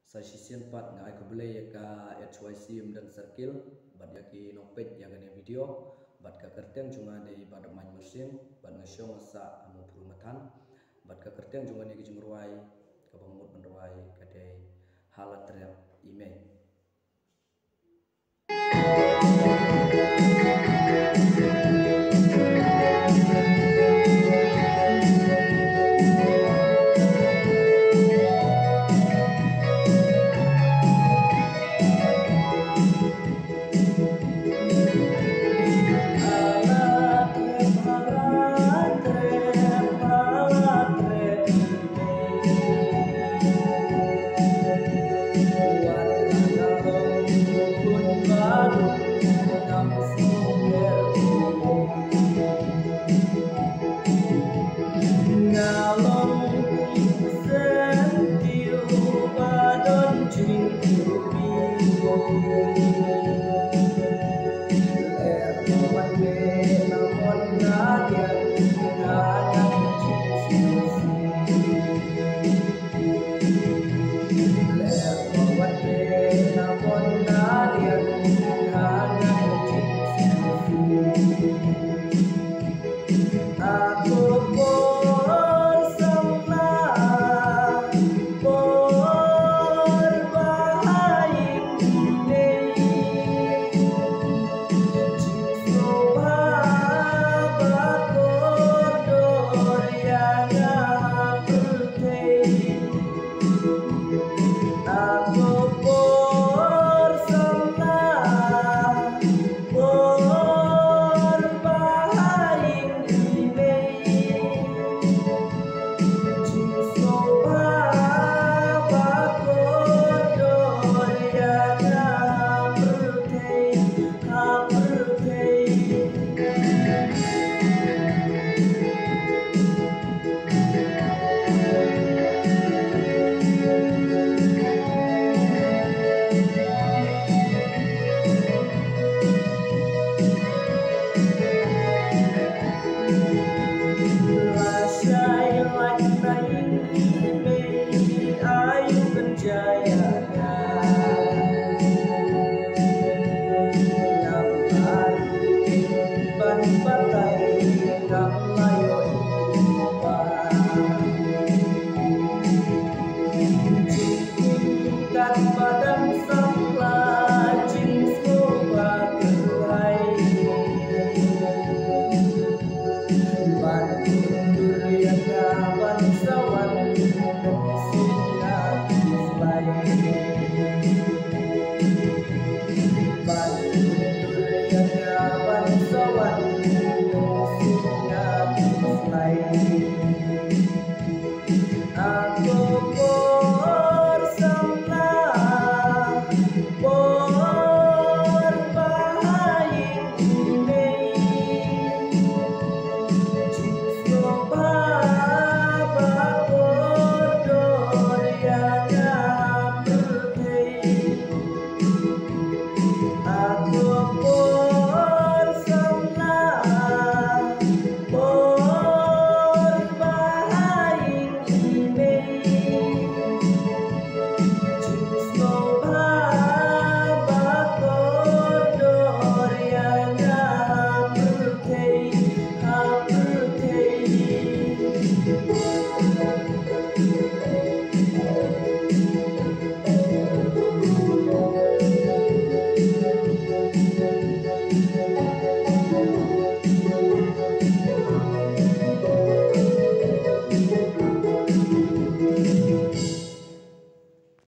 sa season 4 ngai ko bele ya ka HYC Umden circle bat ya ki nopet ya gane video bat ka kerteng junga de Badapmaiñ musim bat nasyong sa amu purumatan bat ka kerteng junga ne ki jumruai ka bangmut benruai ka de halat rep email. Jaya